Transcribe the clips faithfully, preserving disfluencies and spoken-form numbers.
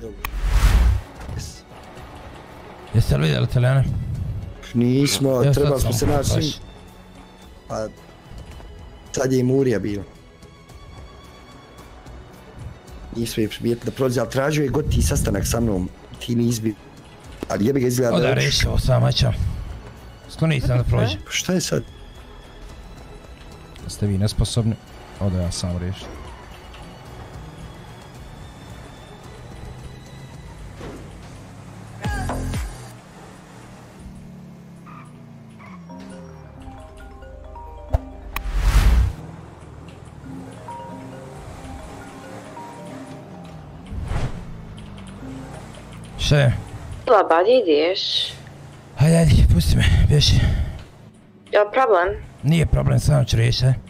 Jeste li vidjeli Teljane? Nismo, trebali smo se naći svim. Pa, sad je i Murija bio. Nismo je primijetili da prođe, ali tražio je god ti sastanak sa mnom, ti nisi bio. Ali jebi ga izgleda da... Oda reši ovo sam, maća. Skloni se da prođe. Šta je sad? Ste vi nesposobni, oda ja sam rešim. Šta je? Laba, gdje ideš? Hajde, hajde, pusti me, bježi. Jel problem? Nije problem, samo ću reći, hajde.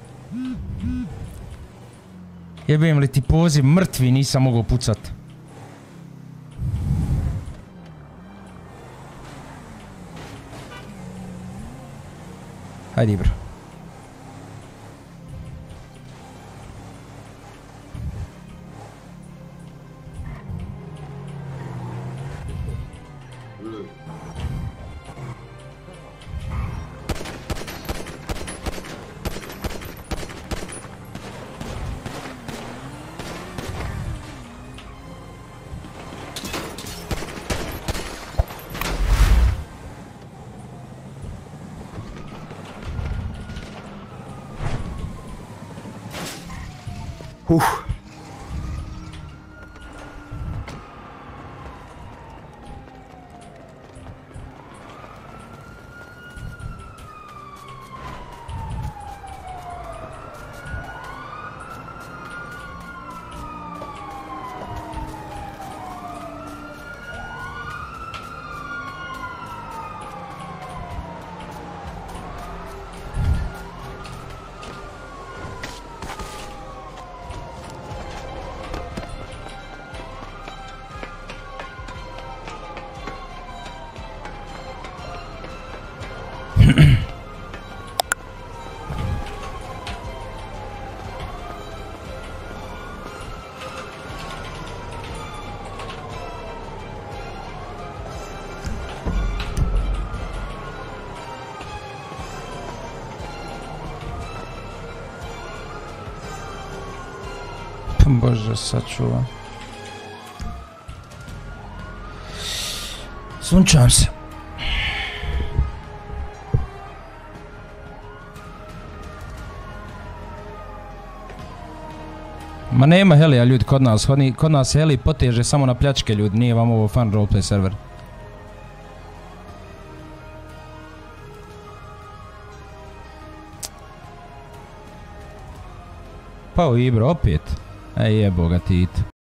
Jebim li ti poziv, mrtvi nisam mogao pucat. Hajde, bro. Uh. Bože, sačuva. Sunčam se. Ma nema helija ljudi kod nas, kod nas heli poteže samo na pljačke ljudi, nije vam ovo fun roleplay server. Pa i bro, opet. Ej jebo ga tit.